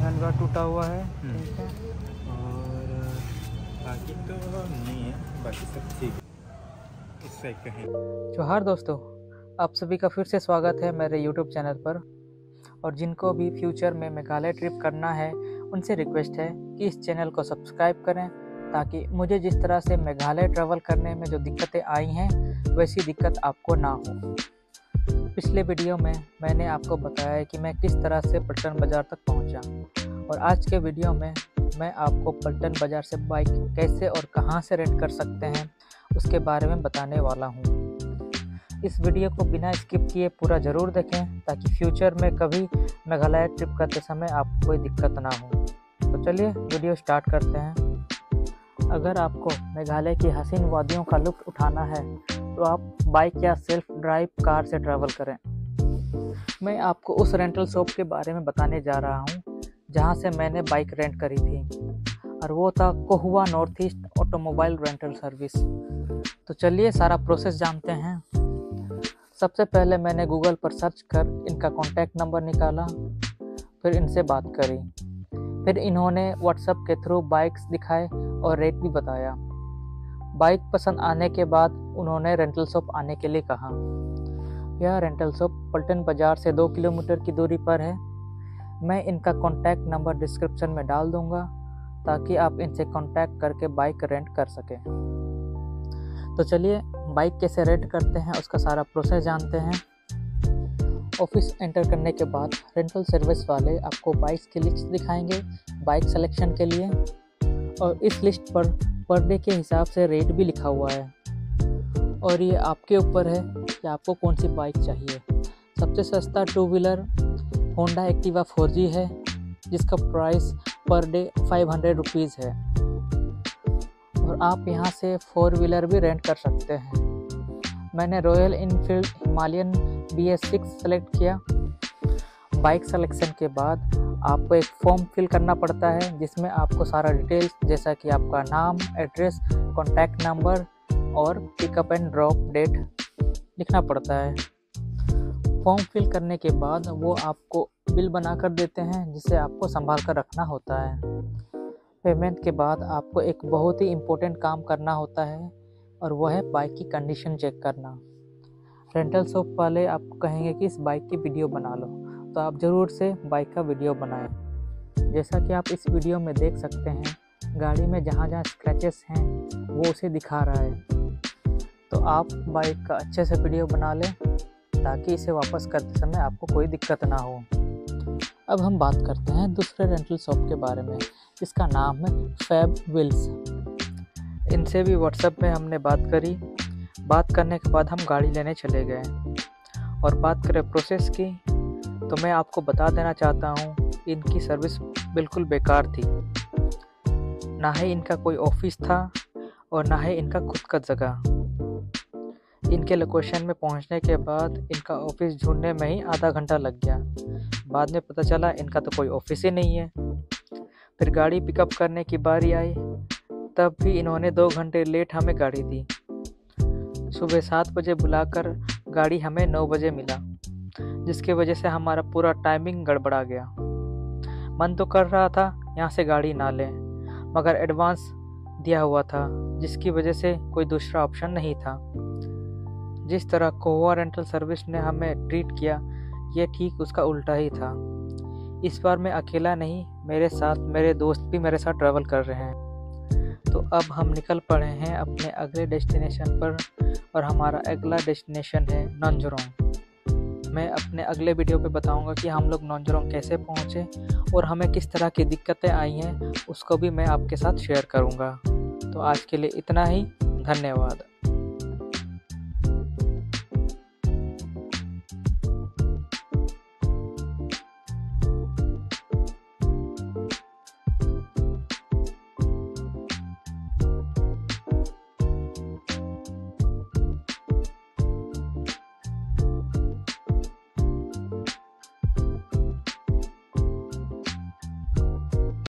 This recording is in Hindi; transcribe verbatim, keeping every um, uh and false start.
हैंड गार्ड टूटा हुआ है। हम्म। ठीक है, और बाकी तो नहीं है, बाकी सब ठीक है। इस साइड का है। जोहार दोस्तों, आप सभी का फिर से स्वागत है मेरे यूट्यूब चैनल पर। और जिनको भी फ्यूचर में मेघालय ट्रिप करना है उनसे रिक्वेस्ट है कि इस चैनल को सब्सक्राइब करें, ताकि मुझे जिस तरह से मेघालय ट्रैवल करने में जो दिक्कतें आई हैं वैसी दिक्कत आपको ना हो। पिछले वीडियो में मैंने आपको बताया कि मैं किस तरह से पलटन बाज़ार तक पहुंचा, और आज के वीडियो में मैं आपको पलटन बाज़ार से बाइक कैसे और कहां से रेंट कर सकते हैं उसके बारे में बताने वाला हूं। इस वीडियो को बिना स्किप किए पूरा ज़रूर देखें, ताकि फ्यूचर में कभी मेघालय ट्रिप करते समय आपको कोई दिक्कत ना हो। तो चलिए वीडियो स्टार्ट करते हैं। अगर आपको मेघालय की हसीन वादियों का लुत्फ़ उठाना है तो आप बाइक या सेल्फ ड्राइव कार से ट्रैवल करें। मैं आपको उस रेंटल शॉप के बारे में बताने जा रहा हूं जहां से मैंने बाइक रेंट करी थी, और वो था कोहुआ North East automobile rental service. तो चलिए सारा प्रोसेस जानते हैं। सबसे पहले मैंने गूगल पर सर्च कर इनका कॉन्टैक्ट नंबर निकाला, फिर इनसे बात करी। फिर इन्होंने व्हाट्सएप के थ्रू बाइक्स दिखाए और रेट भी बताया। बाइक पसंद आने के बाद उन्होंने रेंटल शॉप आने के लिए कहा। यह रेंटल शॉप पलटन बाज़ार से दो किलोमीटर की दूरी पर है। मैं इनका कॉन्टैक्ट नंबर डिस्क्रिप्शन में डाल दूंगा, ताकि आप इनसे कॉन्टैक्ट करके बाइक रेंट कर सकें। तो चलिए बाइक कैसे रेंट करते हैं उसका सारा प्रोसेस जानते हैं। ऑफिस एंटर करने के बाद रेंटल सर्विस वाले आपको बाइक्स की लिस्ट दिखाएंगे बाइक सिलेक्शन के लिए, और इस लिस्ट पर पर डे के हिसाब से रेट भी लिखा हुआ है। और ये आपके ऊपर है कि आपको कौन सी बाइक चाहिए। सबसे सस्ता two wheeler Honda Activa four G है, जिसका price per day five hundred rupees है। और आप यहाँ से फोर व्हीलर भी रेंट कर सकते हैं। मैंने Royal Enfield Himalayan B S six select किया। बाइक सिलेक्शन के बाद आपको एक फॉर्म फिल करना पड़ता है, जिसमें आपको सारा डिटेल्स जैसा कि आपका नाम, एड्रेस, कॉन्टैक्ट नंबर और पिकअप एंड ड्रॉप डेट लिखना पड़ता है। फॉर्म फिल करने के बाद वो आपको बिल बना कर देते हैं, जिसे आपको संभाल कर रखना होता है। पेमेंट के बाद आपको एक बहुत ही इम्पोर्टेंट काम करना होता है, और वह है बाइक की कंडीशन चेक करना। रेंटल शॉप वाले आपको कहेंगे कि इस बाइक की वीडियो बना लो, तो आप ज़रूर से बाइक का वीडियो बनाएं। जैसा कि आप इस वीडियो में देख सकते हैं, गाड़ी में जहाँ जहाँ स्क्रैचेस हैं वो उसे दिखा रहा है। तो आप बाइक का अच्छे से वीडियो बना लें, ताकि इसे वापस करते समय आपको कोई दिक्कत ना हो। अब हम बात करते हैं दूसरे रेंटल शॉप के बारे में, जिसका नाम है फैब व्हील्स। इनसे भी व्हाट्सएप में हमने बात करी। बात करने के बाद हम गाड़ी लेने चले गए। और बात करें प्रोसेस की, तो मैं आपको बता देना चाहता हूँ, इनकी सर्विस बिल्कुल बेकार थी। ना ही इनका कोई ऑफिस था और ना ही इनका खुद का जगह। इनके लोकेशन में पहुँचने के बाद इनका ऑफिस ढूंढने में ही आधा घंटा लग गया। बाद में पता चला इनका तो कोई ऑफिस ही नहीं है। फिर गाड़ी पिकअप करने की बारी आई, तब भी इन्होंने दो घंटे लेट हमें गाड़ी दी। सुबह सात बजे बुलाकर गाड़ी हमें नौ बजे मिला, जिसकी वजह से हमारा पूरा टाइमिंग गड़बड़ा गया। मन तो कर रहा था यहाँ से गाड़ी ना लें, मगर एडवांस दिया हुआ था, जिसकी वजह से कोई दूसरा ऑप्शन नहीं था। जिस तरह कोहुआ रेंटल सर्विस ने हमें ट्रीट किया, ये ठीक उसका उल्टा ही था। इस बार मैं अकेला नहीं, मेरे साथ मेरे दोस्त भी मेरे साथ ट्रैवल कर रहे हैं। तो अब हम निकल पड़े हैं अपने अगले डेस्टिनेशन पर, और हमारा अगला डेस्टिनेशन है नंजरोंग। मैं अपने अगले वीडियो पे बताऊंगा कि हम लोग नंजरोंग कैसे पहुंचे और हमें किस तरह की दिक्कतें आई हैं, उसको भी मैं आपके साथ शेयर करूंगा। तो आज के लिए इतना ही। धन्यवाद।